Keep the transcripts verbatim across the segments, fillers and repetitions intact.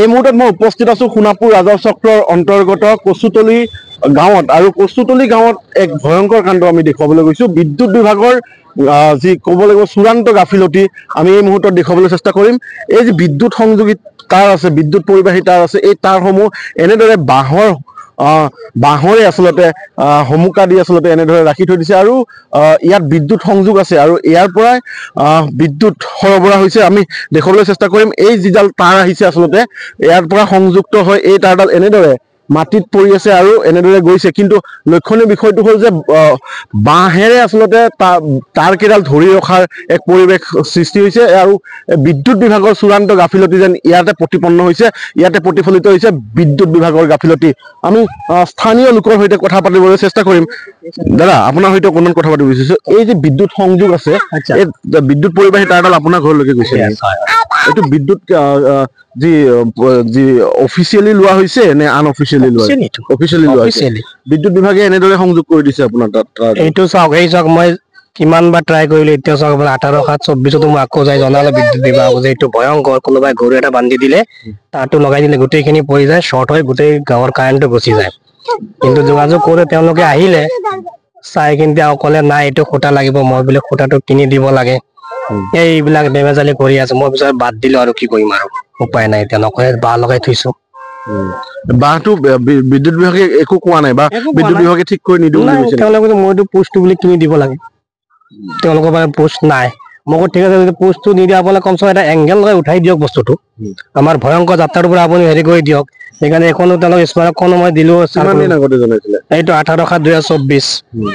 এই মুহূৰ্তত মই উপস্থিত আছো সোণাপুৰ ৰাজহ চক্ৰৰ অন্তৰ্গত কচুতলি গাঁৱত আৰু কচুতলি গাঁৱত এক ভয়ংকৰ কাণ্ড আমি দেখুৱাবলৈ গৈছো বিদ্যুৎ বিভাগৰ যি ক'ব লাগিব চূড়ান্ত গাফিলতি আমি এই মুহূৰ্তত দেখুৱাবলৈ চেষ্টা কৰিম এই যে বিদ্যুৎ সংযোগী তার আছে বিদ্যুৎ পৰিবাহী তার আছে এই তারসমূহ এনেদৰে বাঁহৰ বাঁহৰে আচলতে হমুকা দি আচলতে এনেদৰে ৰাখি থৈ দিছে আৰু ইয়াত বিদ্যুৎ সংযোগ আছে আৰু ইয়াৰ পৰাই বিদ্যুৎ সৰবৰাহ হৈছে আমি দেখুৱাবলৈ চেষ্টা কৰিম এই যিডাল তার আহিছে আচলতে ইয়াৰ পৰা সংযুক্ত হৈ এই তারডাল এনেদৰে মাটিত পৰি আছে আৰু এনেদৰে গৈছে কিন্তু লক্ষণীয় বিষয়টো হ'ল যে বাঁহেৰে আচলতে তার কেইডাল ধৰি ৰখাৰ এক পৰিৱেশ সৃষ্টি হৈছে আৰু বিদ্যুৎ বিভাগৰ চূড়ান্ত গাফিলতি যেন ইয়াতে প্ৰতিপন্ন হৈছে ইয়াতে প্ৰতিফলিত হৈছে বিদ্যুৎ বিভাগৰ গাফিলতি আমি স্থানীয় লোকৰ সৈতে কথা পাতিবলৈ চেষ্টা কৰিম দাদা আপোনাৰ সৈতে অকণমান কথা পাতিব বিচাৰিছো এই যে বিদ্যুৎ সংযোগ আছে এই বিদ্যুৎ পৰিবাহী তারডাল আপোনাৰ ঘৰলৈকে গৈছে এইটো বিদ্যুৎ যি যি অফিচিয়েলি লোৱা হৈছে নে আনঅফিচিয়েলি লোৱা অফিচিয়েলি লোৱা হৈছে বিদ্যুৎ বিভাগে এনেদৰে সংযোগ কৰি দিছে আপোনাৰ তাত এইটো চাওক এই চাওক মই কিমান বাৰ ট্ৰাই কৰিলো এতিয়া চাওক আঠাৰ সাত চৌব্বিছতো মই আকৌ যাই জনালো বিদ্যুৎ বিভাগ যে এইটো ভয়ংকৰ কোনোবাই গৰু এটা বান্ধি দিলে তাৰটো লগাই দিলে গোটেইখিনি পৰি যায় শ্বৰ্ট হৈ গোটেই গাঁৱৰ কাৰেণ্টটো গুচি যায় কিন্তু যোগাযোগ কৰি তেওঁলোকে আহিলে চাই কিন্তু অকলে নাই এইটো খুঁটা লাগিব মই বোলে খুঁটাটো কিনি দিব লাগে এইবিলাক বেমেজালি কৰি আছে মই পিছত বাদ দিলো আৰু কি কৰিম আৰু উপায় নাই এতিয়া নকৰে বাঁহ লগাই থৈছো বাঁহটো বিদ্যুৎ বিভাগে একো কোৱা নাই বা বিদ্যুৎ বিভাগে ঠিক কৰি নিদিব তেওঁলোকে মইতো পোষ্টটো বুলি কিনি দিব লাগে তেওঁলোকৰ মানে পোষ্ট নাই মই ঠিক আছে যদি পোষ্টটো নিদিয়ে আপোনালোকে কমচে কম এটা এংগেল লগাই উঠাই দিয়ক বস্তুটো আমাৰ ভয়ংকৰ যাত্ৰাটোৰ পৰা আপুনি হেৰি কৰি দিয়ক সেইকাৰণে এখনো তেওঁলোক স্মাৰকখনো মই দিলো এইটো আঠাৰ সাত দুহেজাৰ চৌব্বিছ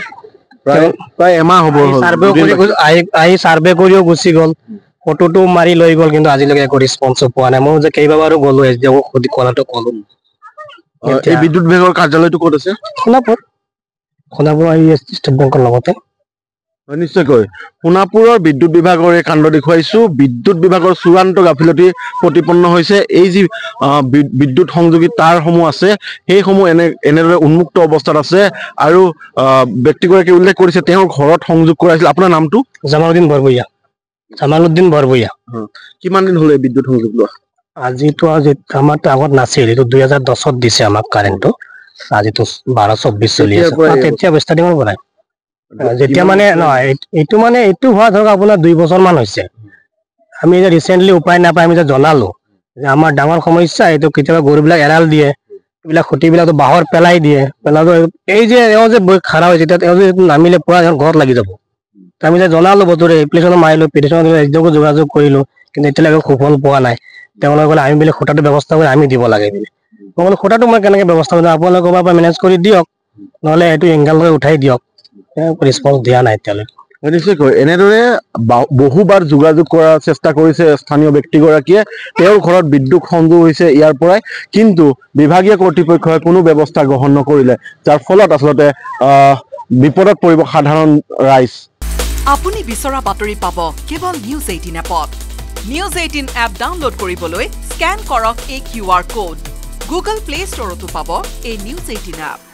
প্ৰায় এমাহ হ'ব চাৰ্ভে কৰি আহি চাৰ্ভে কৰিও গুচি গ'ল ফটোটো মাৰি লৈ গ'ল কিন্তু আজিলৈকে একো ৰেছপন্স পোৱা নাই মই যে কেইবাবাৰো গ'লো এছ ডি অক কথাটো ক'লো এই বিদ্যুৎ বিভাগৰ কাৰ্যালয়টো ক'ত আছে সোণাপুৰ সোণাপুৰ ষ্টেট বেংকৰ লগতে নিশ্চয়কৈ সোণাপুৰৰ বিদ্যুৎ বিভাগৰ এই কাণ্ড দেখুৱাইছো বিদ্যুৎ বিভাগৰ চূড়ান্ত গাফিলতি প্ৰতিপন্ন হৈছে এই যি বিদ্যুৎ সংযোগী তাৰসমূহ আছে সেইসমূহ এনে এনেদৰে উন্মুক্ত অৱস্থাত আছে আৰু ব্যক্তিগৰাকী উল্লেখ কৰিছে তেওঁৰ ঘৰত সংযোগ কৰাইছিল আপোনাৰ নামটো জামালুদ্দিন বৰভূঞা জামালুদ্দিন বৰভূঞা কিমান দিন হ'ল এই বিদ্যুৎ সংযোগ লোৱা আজিতো আমাৰ আগত নাছিল এইটো দুই হাজাৰ দহত দিছে আমাক কাৰেণ্টটো আজিতো বাৰ চৌব্বিছ চলি আছে তেতিয়া ষ্টাৰ্টিঙৰ পৰাই যেতিয়া মানে নহয় এইটো মানে এইটো হোৱা ধৰক আপোনাৰ দুই বছৰ মান হৈছে আমি যে ৰিচেণ্টলি উপায় নাপাই আমি যে জনালো যে আমাৰ ডাঙৰ সমস্যা এইটো কেতিয়াবা গৰুবিলাক এৰাল দিয়ে এইবিলাক খুঁটিবিলাকতো বাঁহৰ পেলাই দিয়ে পেলাব এই যে এওঁ যে খাৰা হৈছে তেতিয়া এওঁ যে নামিলে পুৰা ঘৰত লাগি যাব আমি যে জনালো বতৰে এপ্লিকেশ্যন মাৰিলো পিটিশ্যন একদমো যোগাযোগ কৰিলো কিন্তু এতিয়ালৈকে সুফল পোৱা নাই তেওঁলোকে ক'লে আমি বোলে খুঁটাটো ব্যৱস্থা কৰি আমি দিব লাগে বুলি মই বোলো খুঁটাটো মই কেনেকৈ ব্যৱস্থা কৰিম আপোনালোকে ক'ৰবাৰ পৰা মেনেজ কৰি দিয়ক নহ'লে এইটো এংগেল লৈ উঠাই দিয়ক ৰেছপন্স দিয়া নাই এতিয়ালৈকে নিশ্চয়কৈ এনেদৰে বহুবাৰ যোগাযোগ কৰাৰ চেষ্টা কৰিছে স্থানীয় ব্যক্তিগৰাকীয়ে তেওঁৰ ঘৰত বিদ্যুৎ সংযোগ হৈছে ইয়াৰ পৰাই কিন্তু বিভাগীয় কৰ্তৃপক্ষই কোনো ব্যৱস্থা গ্ৰহণ নকৰিলে যাৰ ফলত আচলতে বিপদত পৰিব সাধাৰণ ৰাইজ আপুনি বিচৰা বাতৰি পাব কেৱল নিউজ এইটিন এপত নিউজ এইটিন এপ ডাউনলোড কৰিবলৈ স্কেন কৰক এই Q R code Google Play ষ্টৰতো পাব এই নিউজ এইটিন এপ